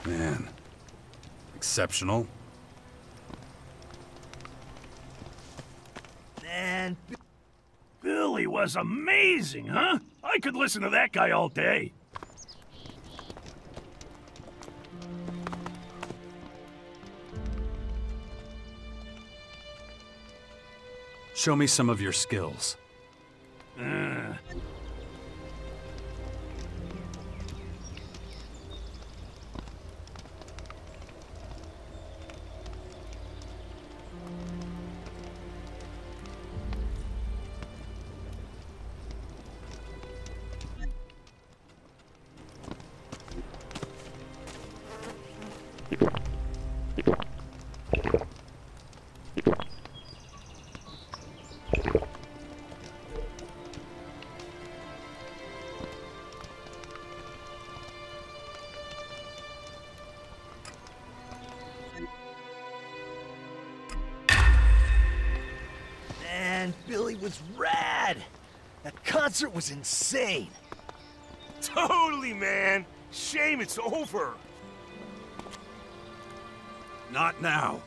Man. Exceptional. Man, Billy was amazing, huh? I could listen to that guy all day. Show me some of your skills. Man, Billy was rad! That concert was insane! Totally, man! Shame it's over! Not now.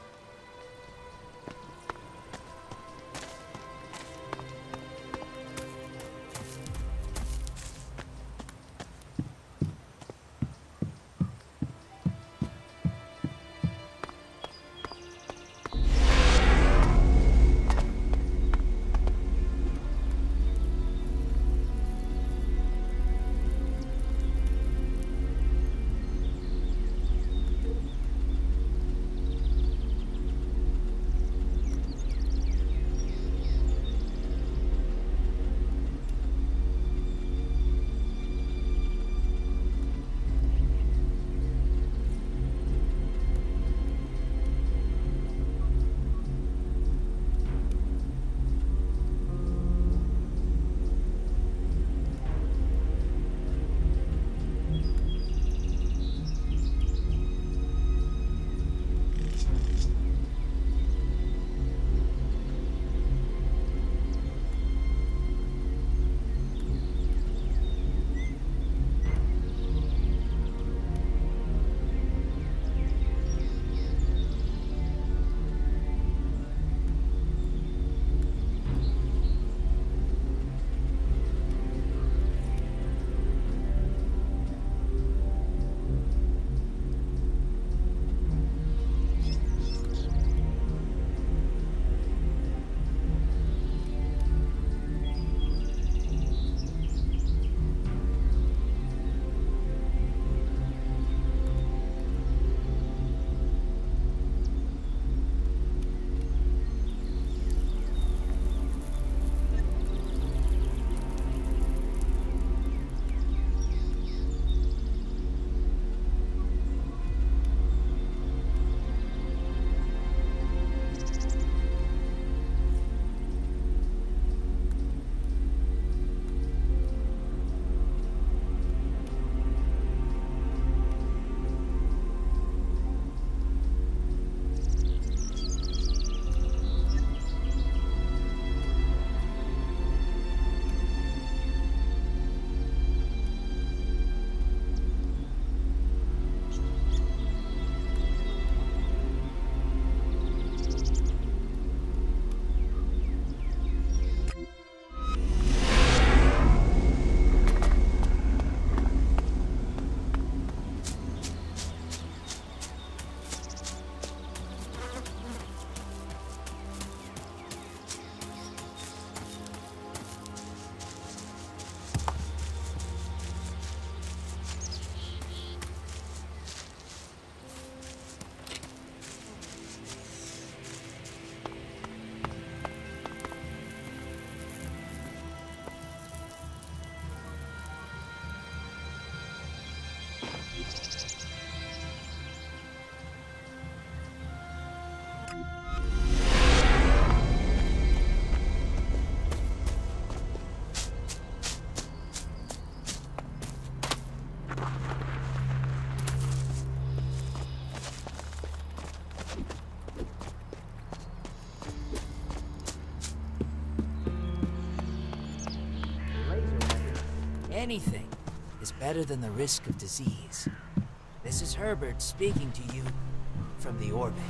Anything is better than the risk of disease. This is Herbert speaking to you from the orbit.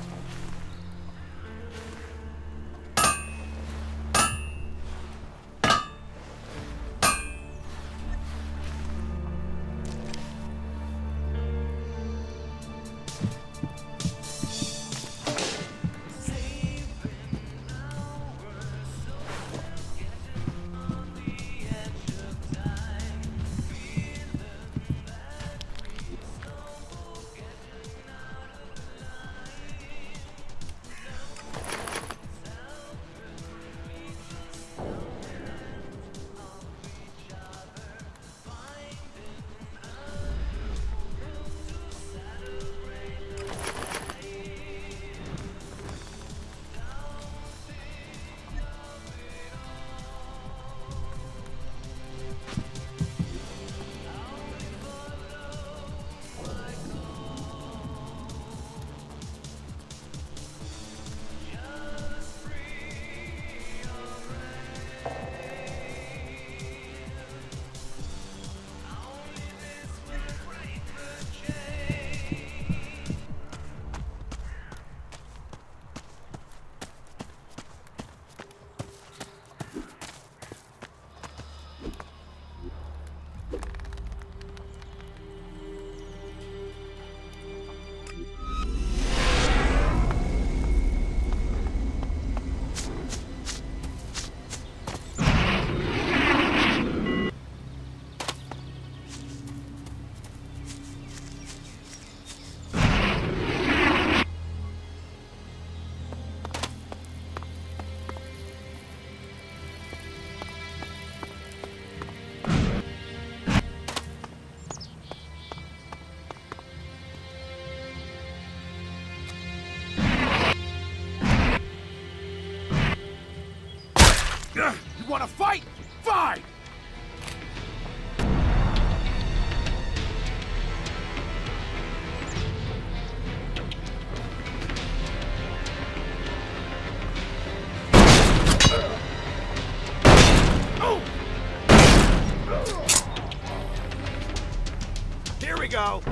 You wanna fight? Fine! Here we go!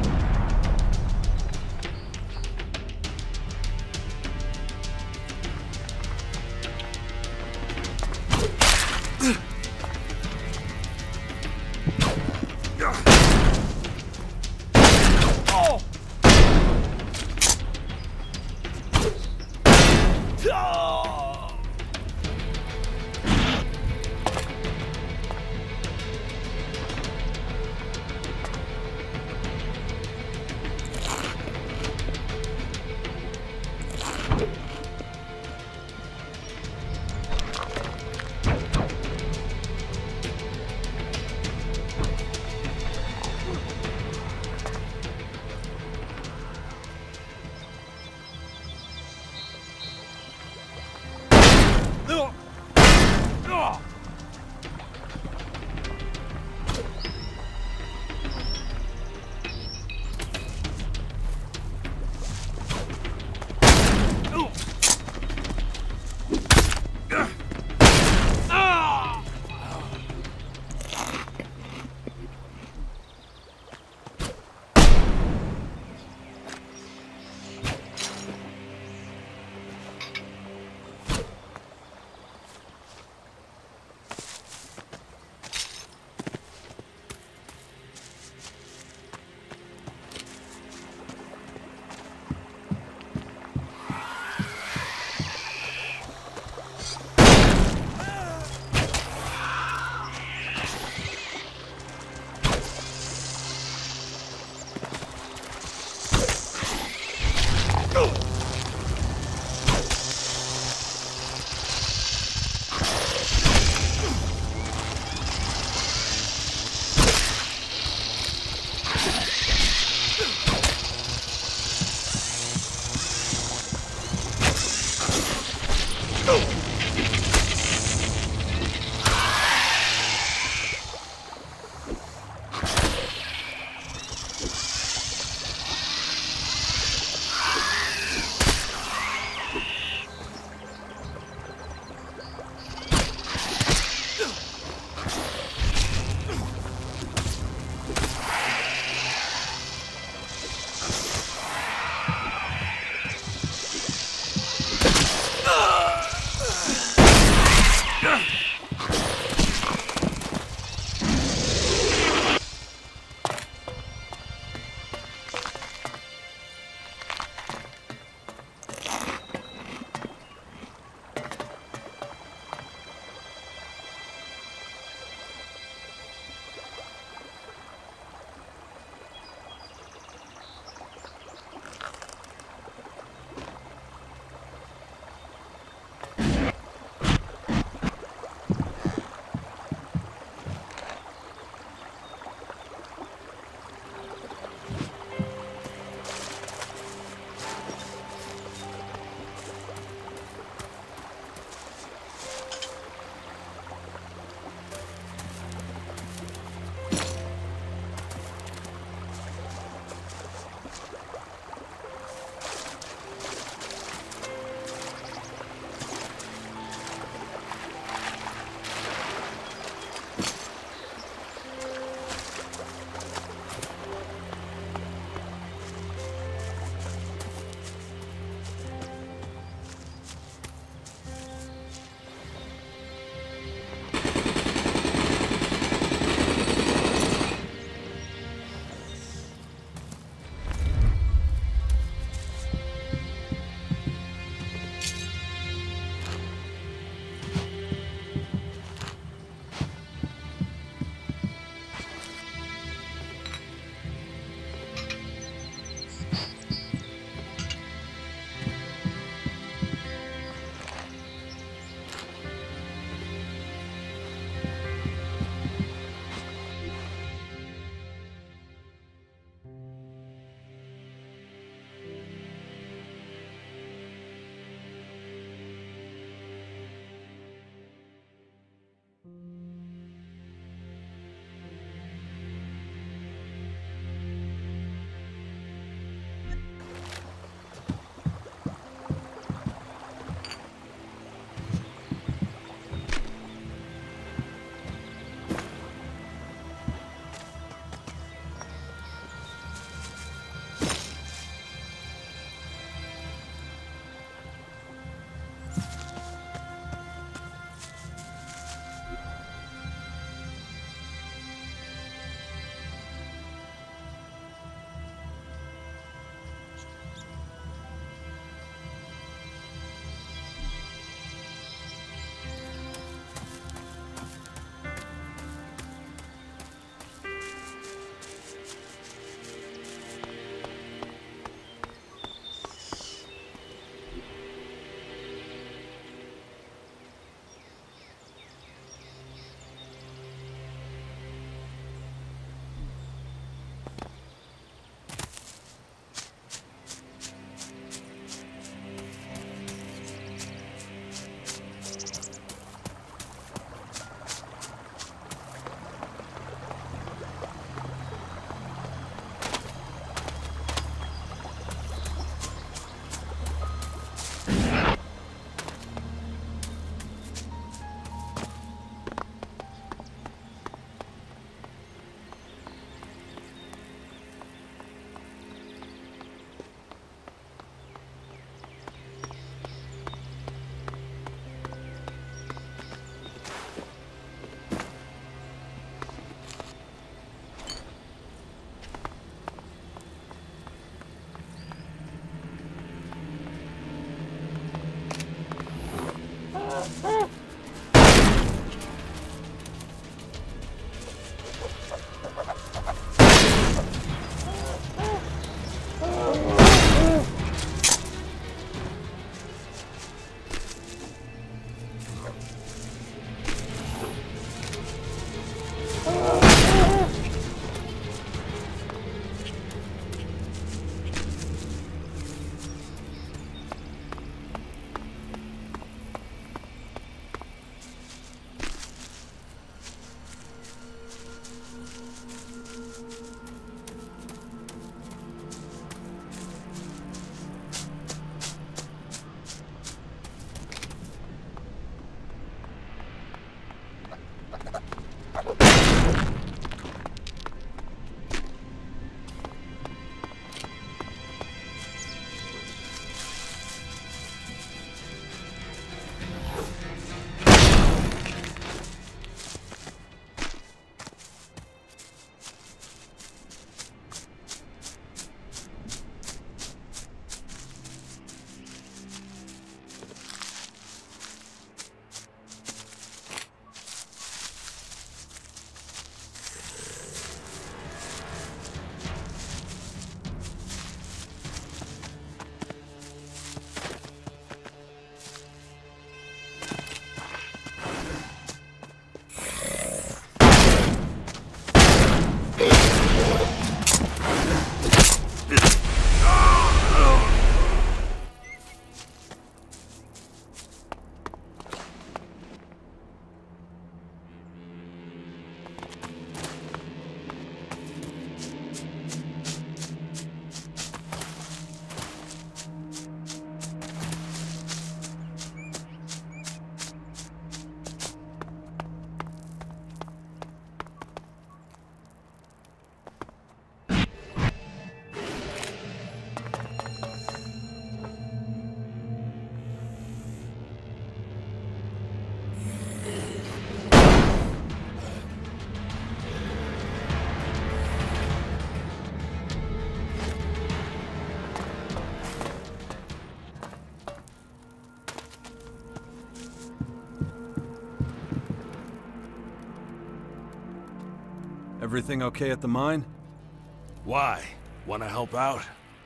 Everything okay at the mine? Why? Wanna help out?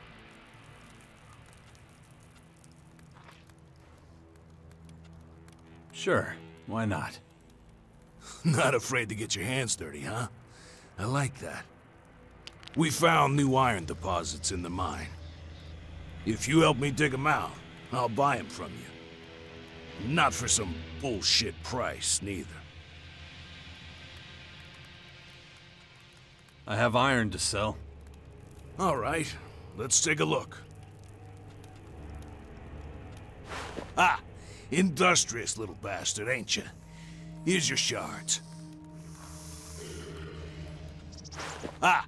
Sure, why not? Not afraid to get your hands dirty, huh? I like that. We found new iron deposits in the mine. If you help me dig them out, I'll buy them from you. Not for some bullshit price, neither. I have iron to sell. All right, let's take a look. Ah, industrious little bastard, ain't you? Here's your shards. Ah,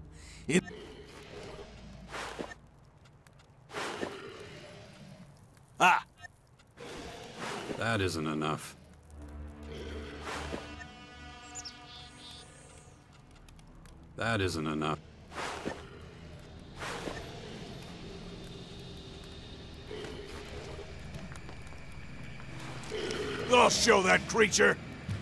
Ah! That isn't enough. That isn't enough. I'll show that creature!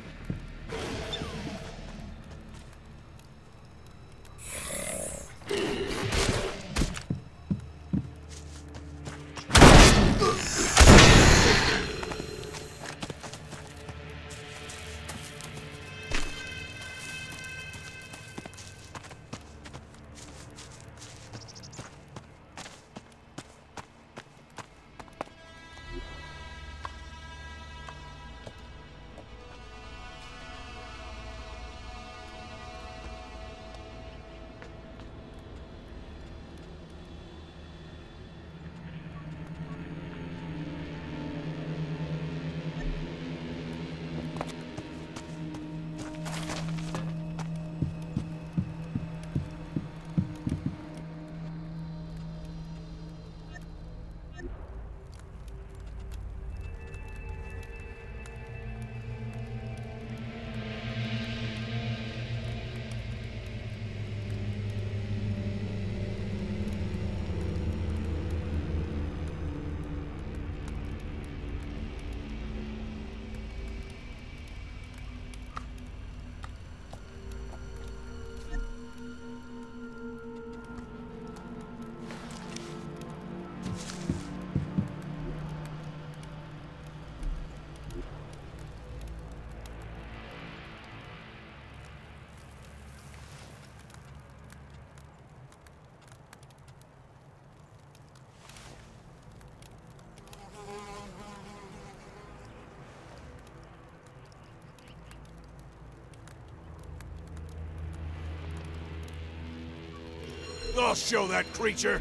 I'll show that creature!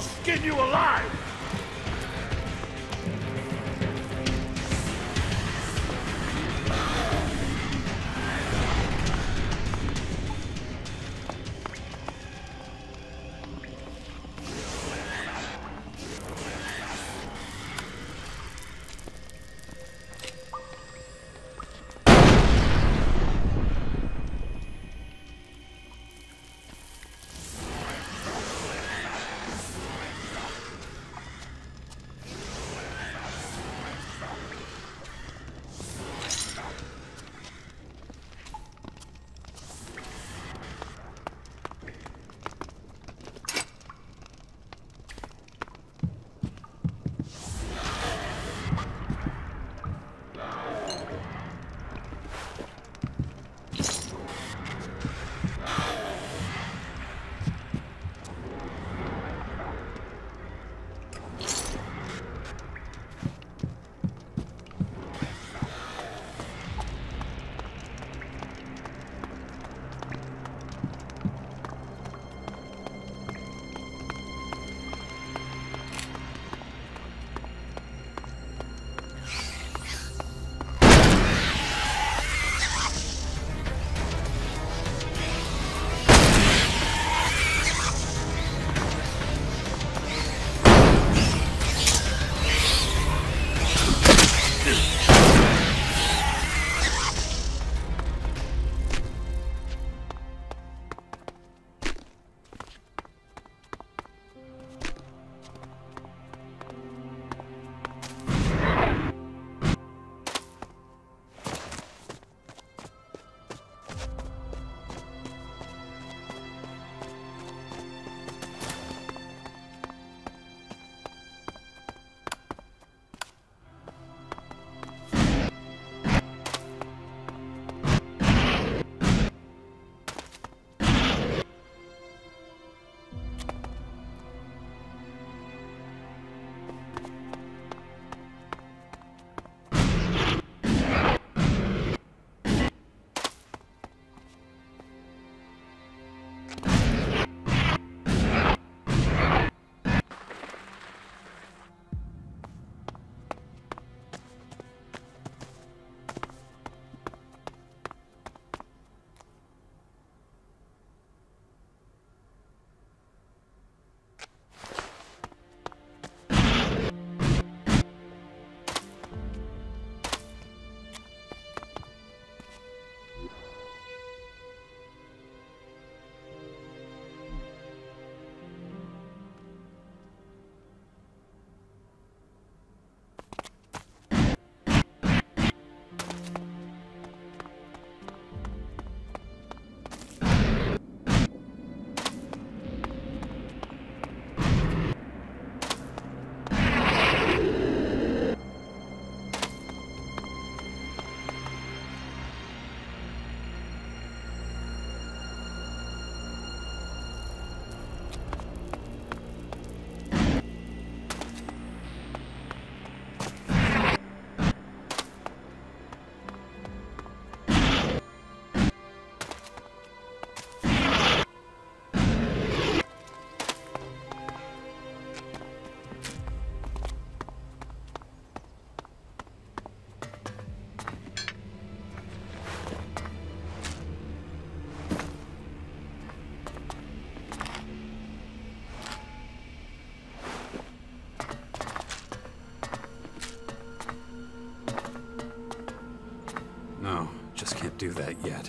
I'll skin you alive! Can't do that yet.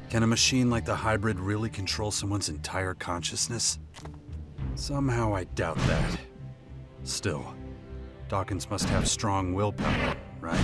Can a machine like the hybrid really control someone's entire consciousness? Somehow I doubt that. Still, Dawkins must have strong willpower, right?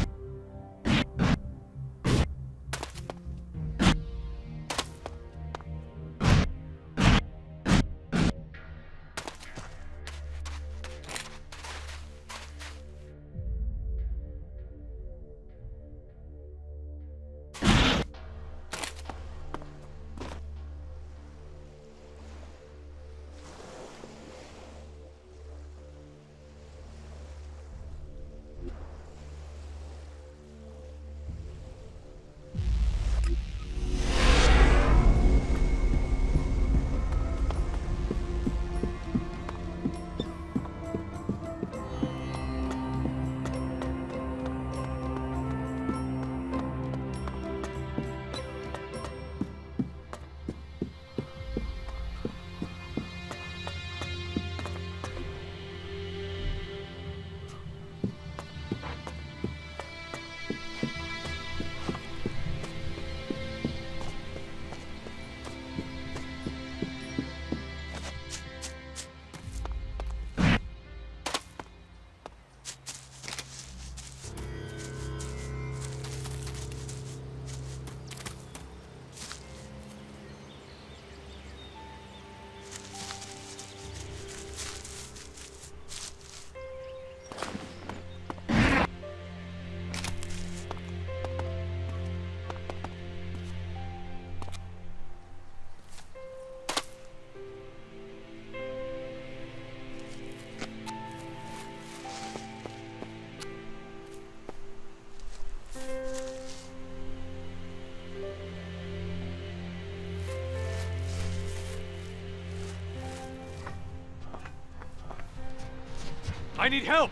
I need help!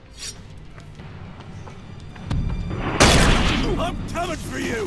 I'm coming for you!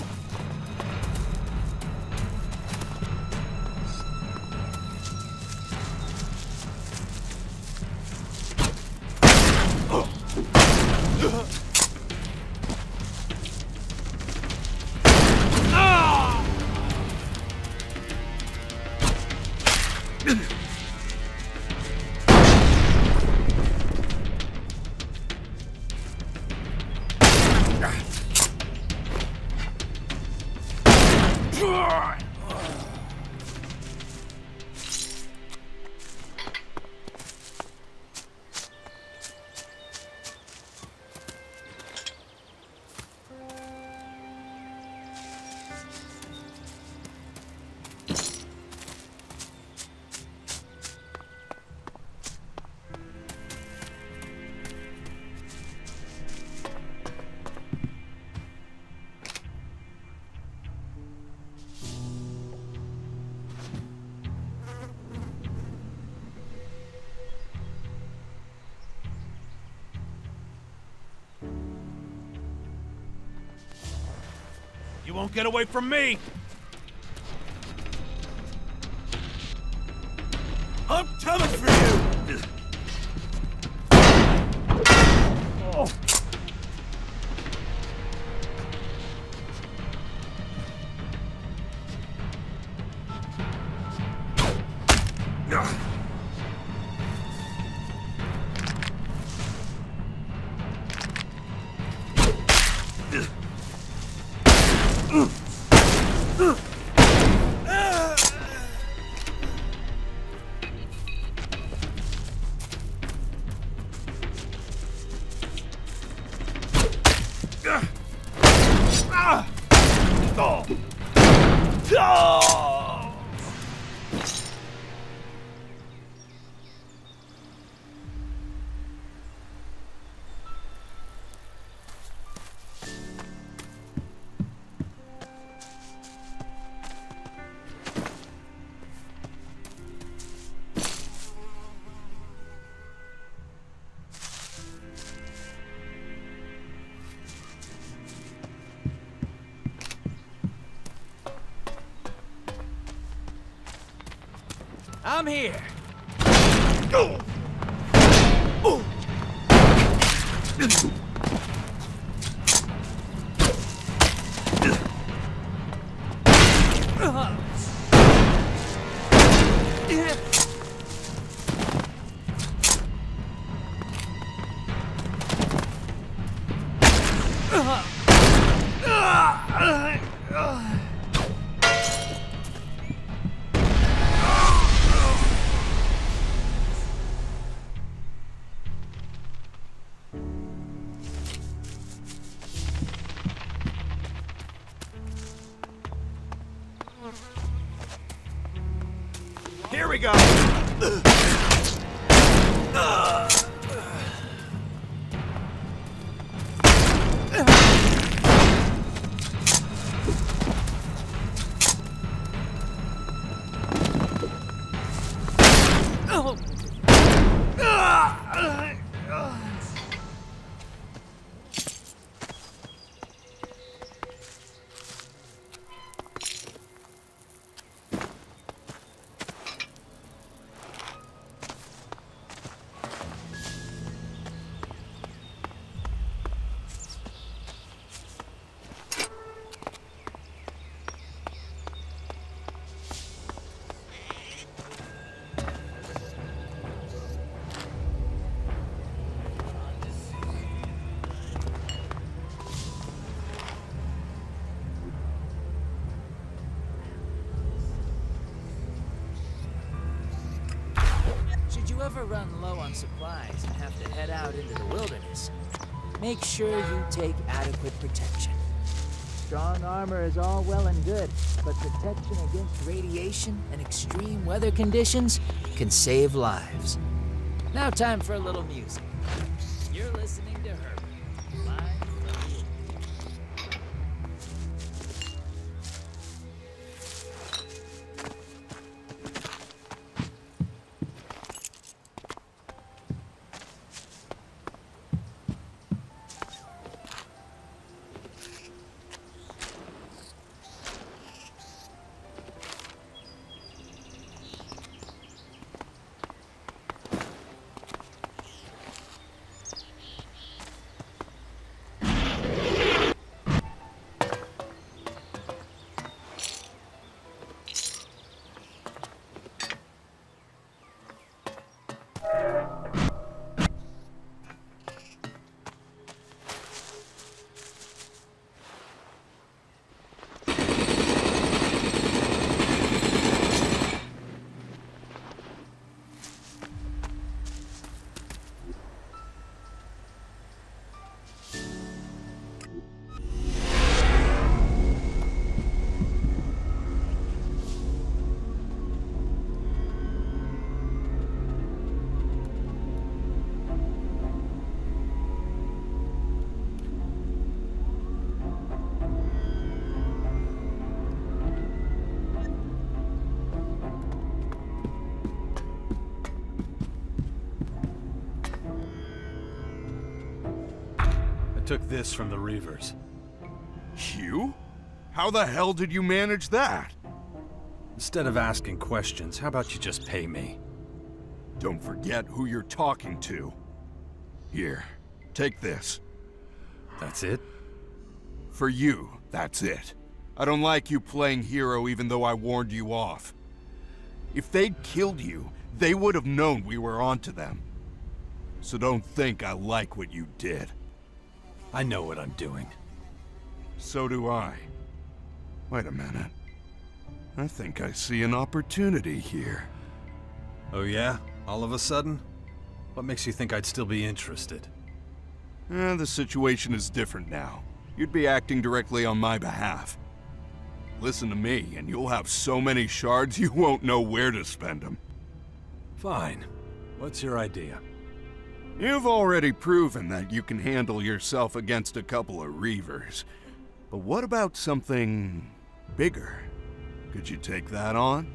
You won't get away from me! I'm coming for you! Oh. I'm here. Go! Here we go! Should you ever run low on supplies and have to head out into the wilderness, make sure you take adequate protection. Strong armor is all well and good, but protection against radiation and extreme weather conditions can save lives. Now time for a little music. You're listening to Herbert, live from the Orchid. Took this from the Reavers. You? How the hell did you manage that? Instead of asking questions, how about you just pay me? Don't forget who you're talking to. Here, take this. That's it? For you, that's it. I don't like you playing hero even though I warned you off. If they'd killed you, they would have known we were onto them. So don't think I like what you did. I know what I'm doing. So do I. Wait a minute. I think I see an opportunity here. Oh yeah? All of a sudden? What makes you think I'd still be interested? The situation is different now. You'd be acting directly on my behalf. Listen to me, and you'll have so many shards you won't know where to spend them. Fine. What's your idea? You've already proven that you can handle yourself against a couple of Reavers. But what about something bigger? Could you take that on?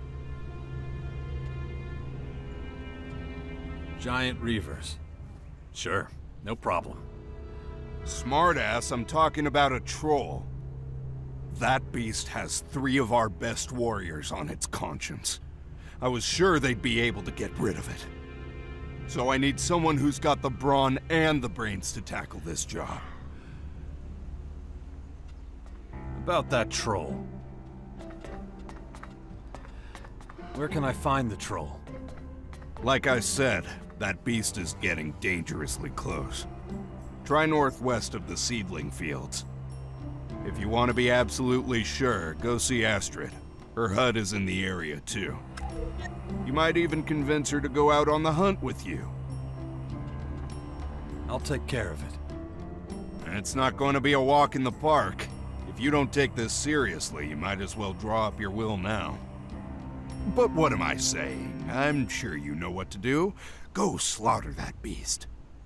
Giant Reavers. Sure, no problem. Smartass, I'm talking about a troll. That beast has 3 of our best warriors on its conscience. I was sure they'd be able to get rid of it. So I need someone who's got the brawn and the brains to tackle this job. About that troll. Where can I find the troll? Like I said, that beast is getting dangerously close. Try northwest of the seedling fields. If you want to be absolutely sure, go see Astrid. Her hut is in the area too. You might even convince her to go out on the hunt with you. I'll take care of it. It's not going to be a walk in the park. If you don't take this seriously, you might as well draw up your will now. But what am I saying? I'm sure you know what to do. Go slaughter that beast.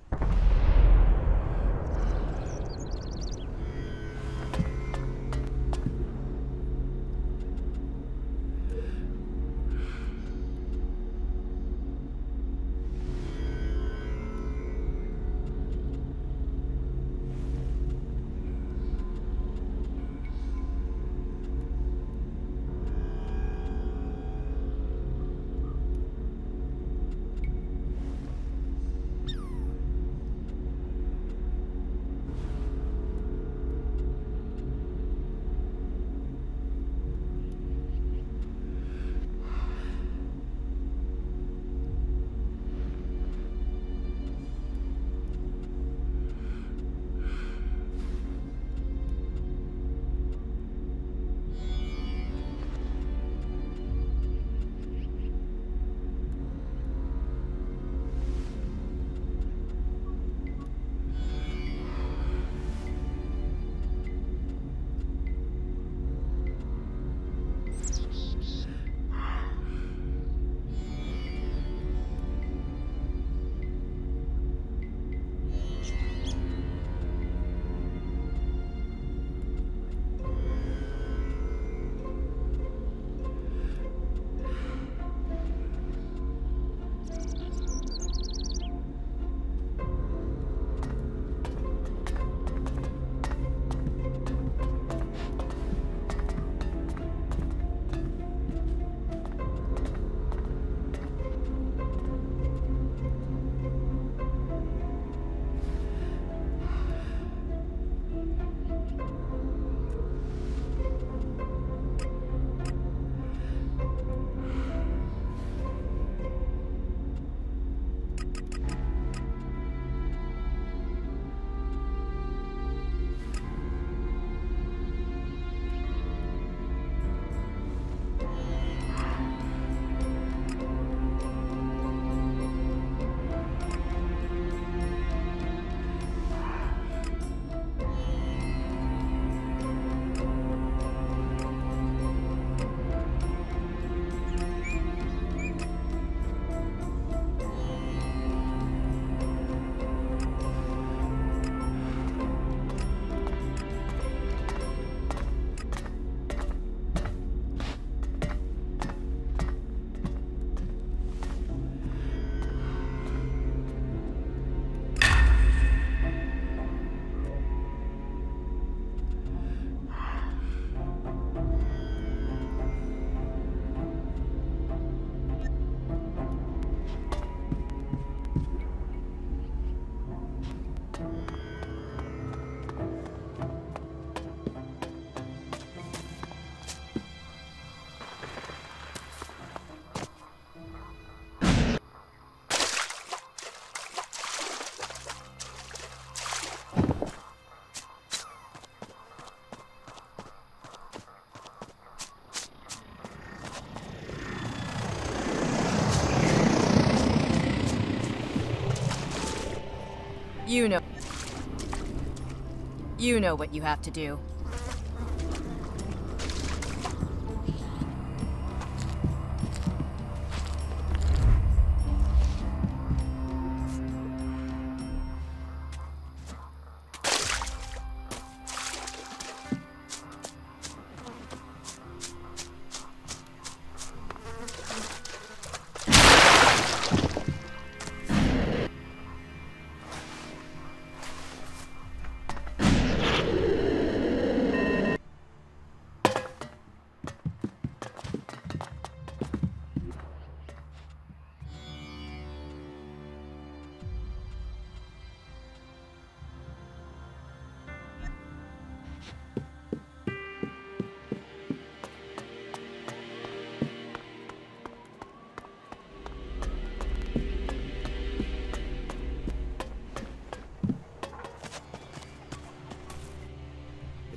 You know what you have to do.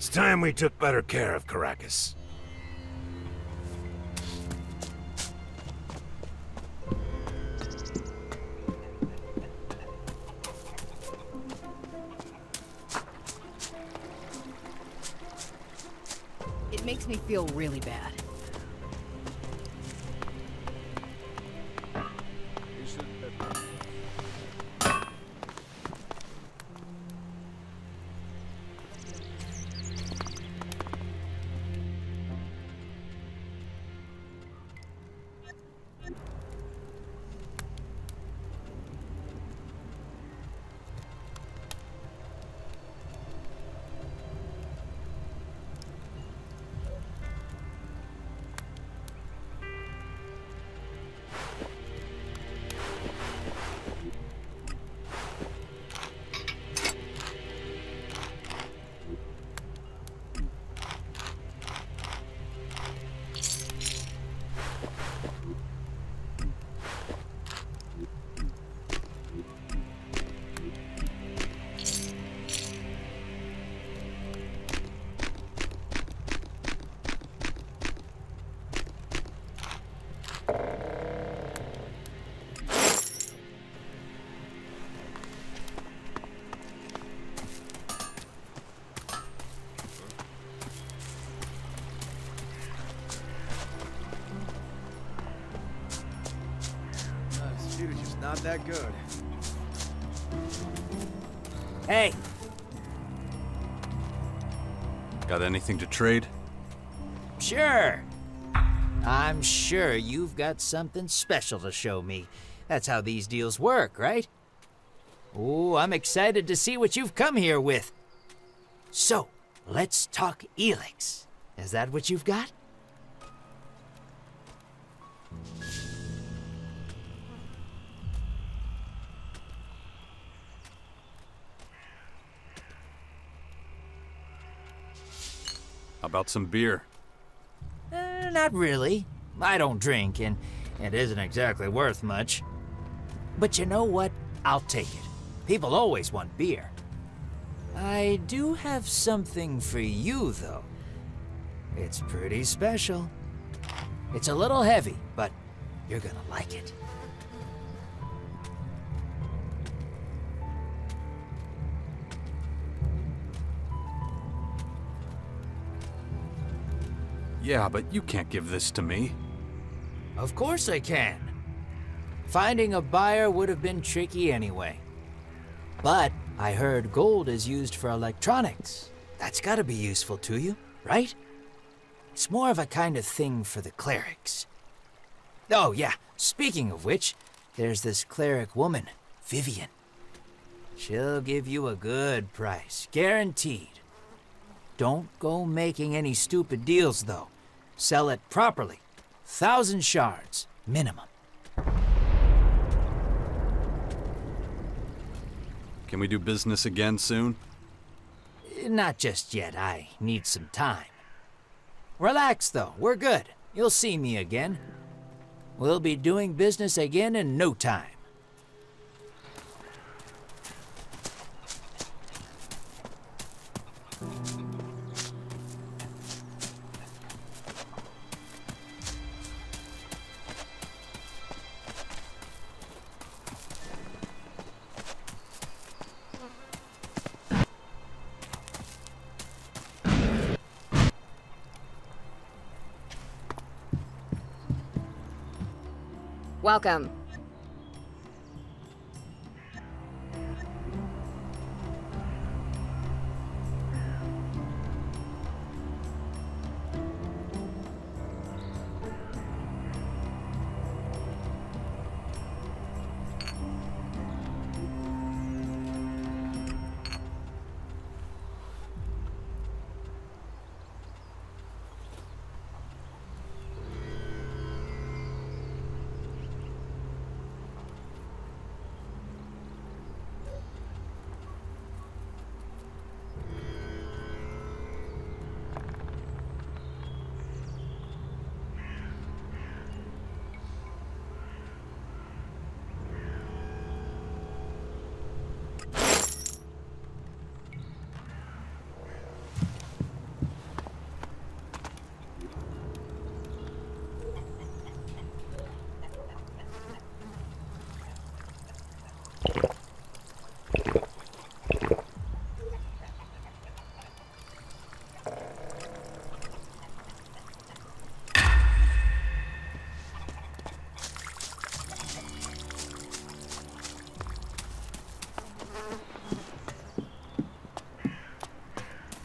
It's time we took better care of Caracas. It makes me feel really bad. It's just not that good. Hey, Got anything to trade? sure. I'm sure you've got something special to show me. That's how these deals work, right? Oh, I'm excited to see what you've come here with. So, let's talk Elex. Is that what you've got? How about some beer? Not really. I don't drink, and it isn't exactly worth much. But you know what? I'll take it. People always want beer. I do have something for you, though. It's pretty special. It's a little heavy, but you're gonna like it. Yeah, but you can't give this to me. Of course I can. Finding a buyer would have been tricky anyway. But I heard gold is used for electronics. That's gotta be useful to you, right? It's more of a kind of thing for the clerics. Oh yeah, speaking of which, there's this cleric woman, Vivian. She'll give you a good price, guaranteed. Don't go making any stupid deals though. Sell it properly. 1,000 shards, minimum. Can we do business again soon? Not just yet, I need some time. Relax though, we're good. You'll see me again. We'll be doing business again in no time. Welcome.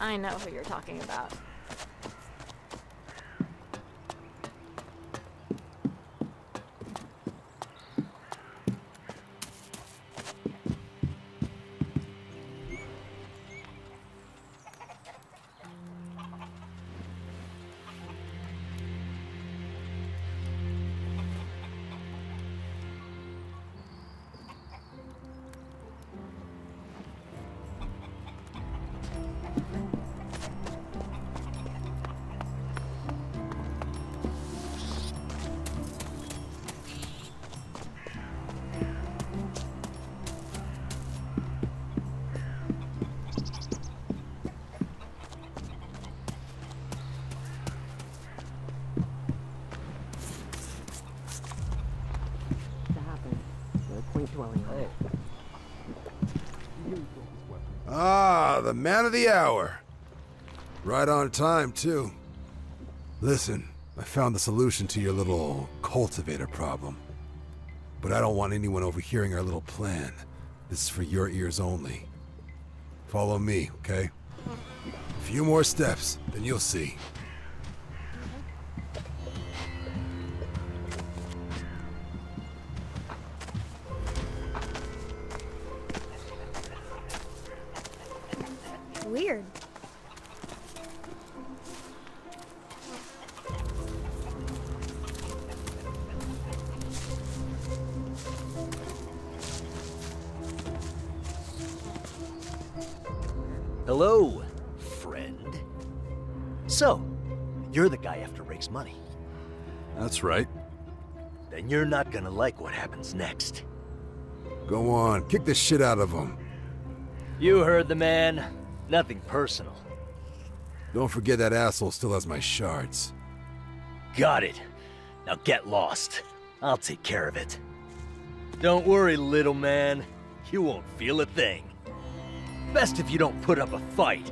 I know who you're talking about. Ah, the man of the hour. Right on time, too. Listen, I found the solution to your little cultivator problem. But I don't want anyone overhearing our little plan. This is for your ears only. Follow me, okay? A few more steps, then you'll see. Weird. Hello, friend. So, you're the guy after Raik's money. That's right. Then you're not gonna like what happens next. Go on, kick the shit out of him. You heard the man. Nothing personal. Don't forget that asshole still has my shards. Got it. Now get lost. I'll take care of it. Don't worry, little man. You won't feel a thing. Best if you don't put up a fight.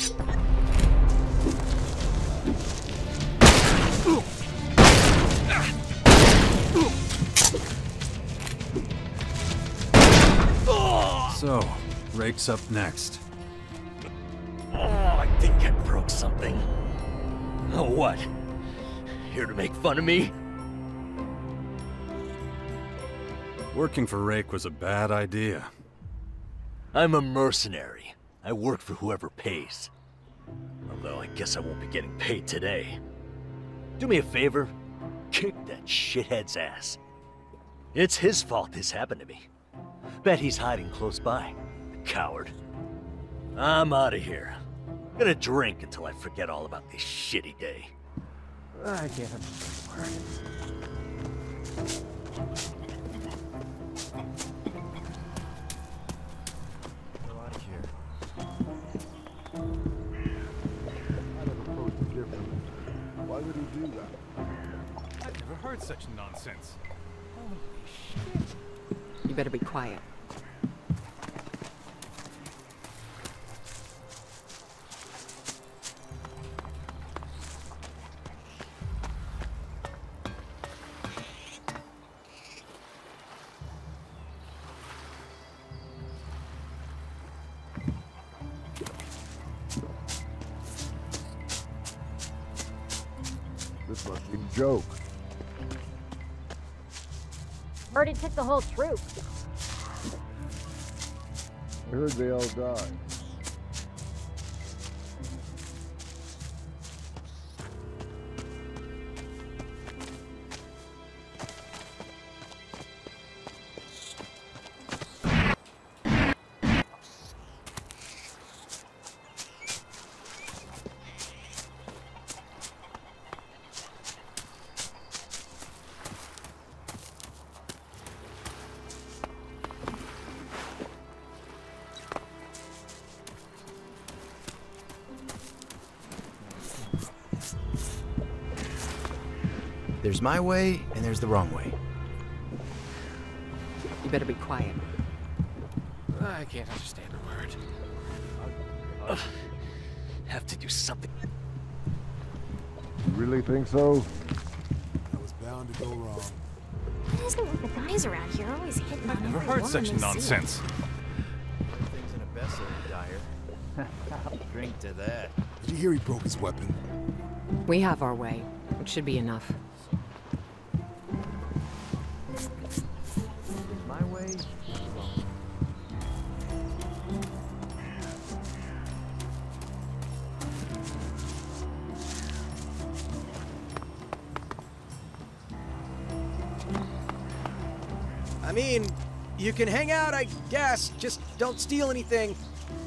So, Raik's up next. Oh, I think I broke something. Oh, what? Here to make fun of me? Working for Raik was a bad idea. I'm a mercenary. I work for whoever pays. Although I guess I won't be getting paid today. Do me a favor, kick that shithead's ass. It's his fault this happened to me. Bet he's hiding close by. Coward. I'm out of here. Gonna drink until I forget all about this shitty day. I can't understand Go out of here. I never posed a difference. Why would he do that? I've never heard such nonsense. Holy shit. You better be quiet. This must be a joke. Heard it took the whole troop. I heard they all died. There's my way, and there's the wrong way. You better be quiet. I can't understand a word. Have to do something. You really think so? I was bound to go wrong. What is it with the guys around here always hitting on I've never every heard woman such they see? nonsense. Things in a vessel, Dyer. I'll drink to that. Did you hear he broke his weapon? We have our way. It should be enough. My way. I mean, you can hang out, I guess. Just don't steal anything.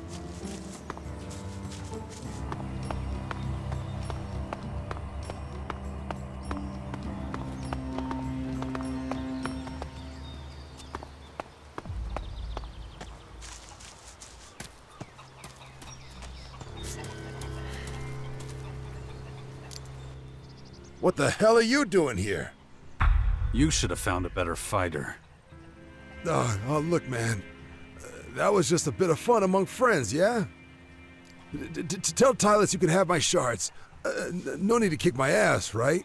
What the hell are you doing here? You should have found a better fighter. Oh, look, man. That was just a bit of fun among friends, yeah? Tell Tilas you can have my shards. No need to kick my ass, right?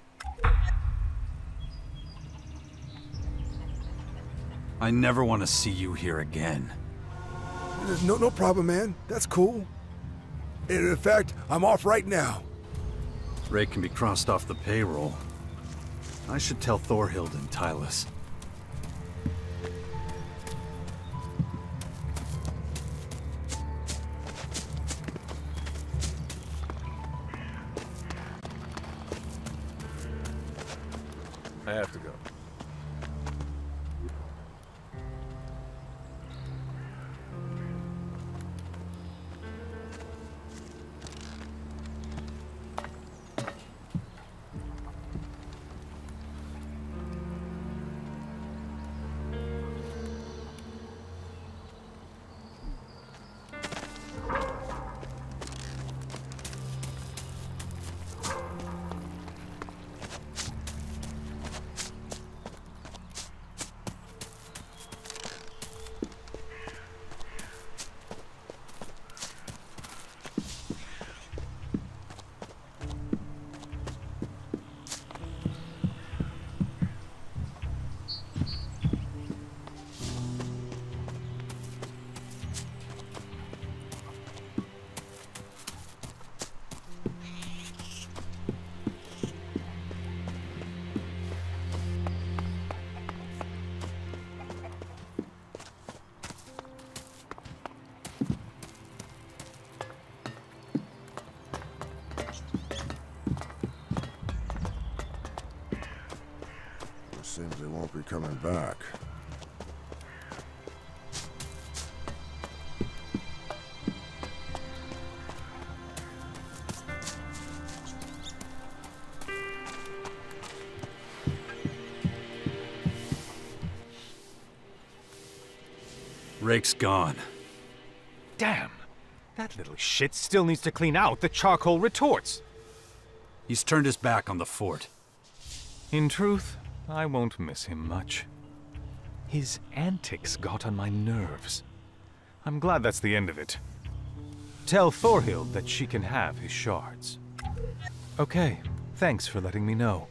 I never want to see you here again. No problem, man. That's cool. And in fact, I'm off right now. Raik can be crossed off the payroll. I should tell Thorhild and Tilas. I have to go. Seems they won't be coming back. Raik's gone. Damn! That little shit still needs to clean out the charcoal retorts. He's turned his back on the fort. In truth, I won't miss him much. His antics got on my nerves. I'm glad that's the end of it. Tell Thorhild that she can have his shards. Okay, thanks for letting me know.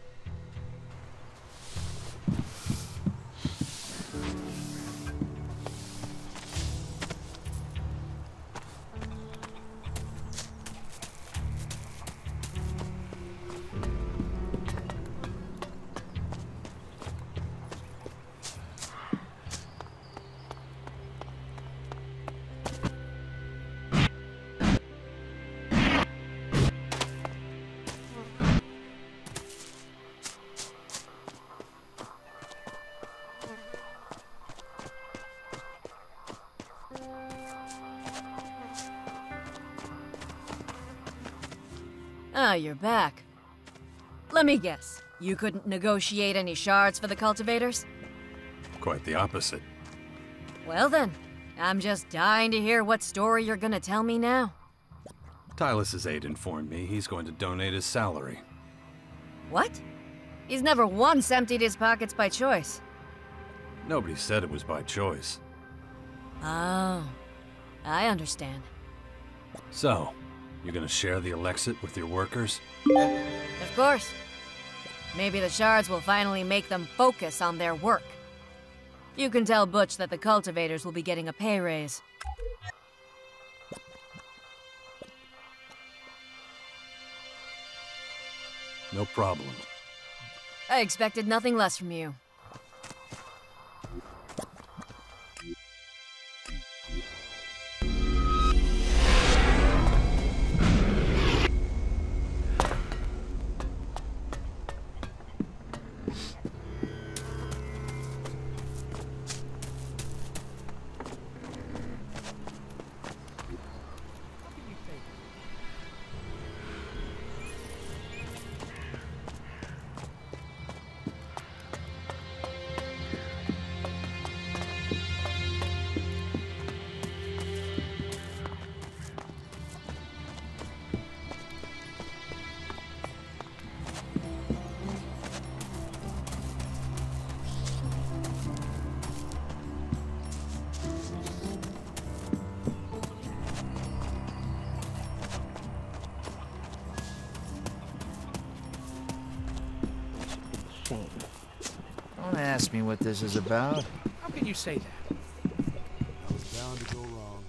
Ah, you're back. Let me guess. You couldn't negotiate any shards for the cultivators? Quite the opposite. Well then, I'm just dying to hear what story you're gonna tell me now. Tilas's aide informed me he's going to donate his salary. What? He's never once emptied his pockets by choice. Nobody said it was by choice. Oh, I understand. So, you gonna share the Elexit with your workers? Of course. Maybe the shards will finally make them focus on their work. You can tell Butch that the cultivators will be getting a pay raise. No problem. I expected nothing less from you. Don't ask me what this is about. How can you say that? I was bound to go wrong.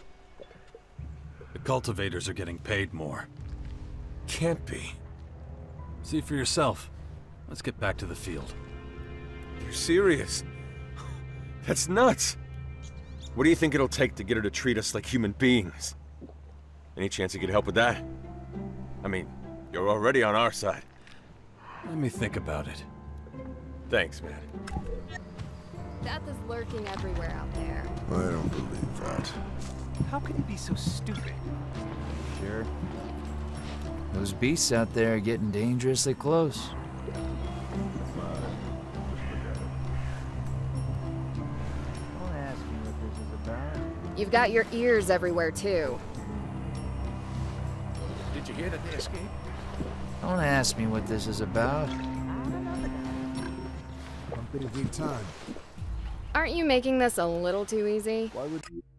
The cultivators are getting paid more. Can't be. See for yourself. Let's get back to the field. You're serious? That's nuts. What do you think it'll take to get her to treat us like human beings? Any chance you could help with that? I mean, you're already on our side. Let me think about it. Thanks, man. Death is lurking everywhere out there. I don't believe that. How can you be so stupid? Sure. Those beasts out there are getting dangerously close. Don't ask me what this is about. You've got your ears everywhere, too. Did you hear that they escaped? Don't ask me what this is about. Been a big time. Aren't you making this a little too easy? Why would you?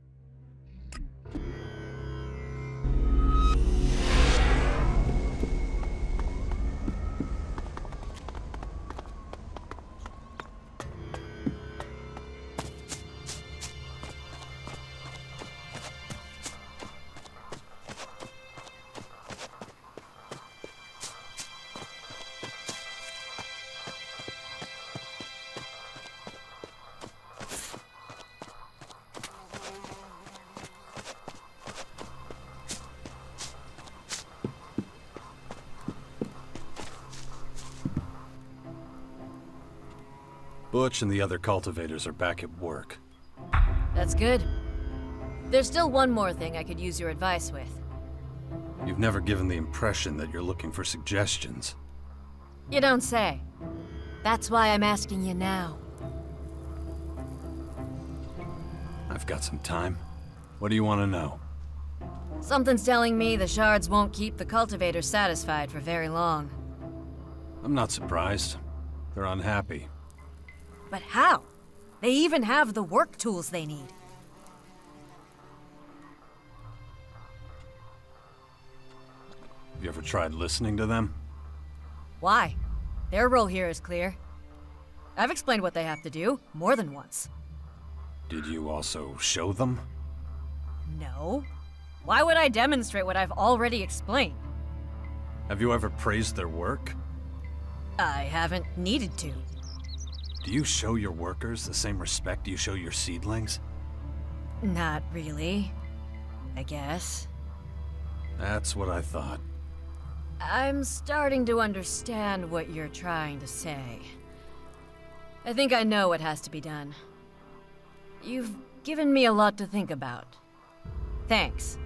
Butch and the other cultivators are back at work. That's good. There's still one more thing I could use your advice with. You've never given the impression that you're looking for suggestions. You don't say. That's why I'm asking you now. I've got some time. What do you want to know? Something's telling me the shards won't keep the cultivators satisfied for very long. I'm not surprised. They're unhappy. But how? They even have the work tools they need. Have you ever tried listening to them? Why? Their role here is clear. I've explained what they have to do, more than once. Did you also show them? No. Why would I demonstrate what I've already explained? Have you ever praised their work? I haven't needed to. Do you show your workers the same respect you show your seedlings? Not really, I guess. That's what I thought. I'm starting to understand what you're trying to say. I think I know what has to be done. You've given me a lot to think about. Thanks.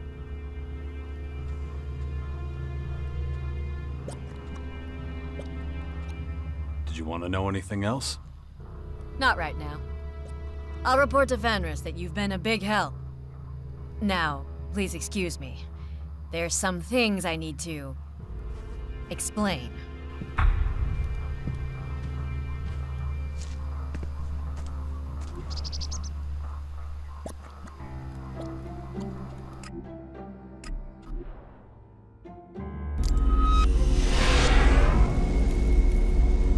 Did you want to know anything else? Not right now. I'll report to Fenris that you've been a big help. Now, please excuse me. There's some things I need to explain.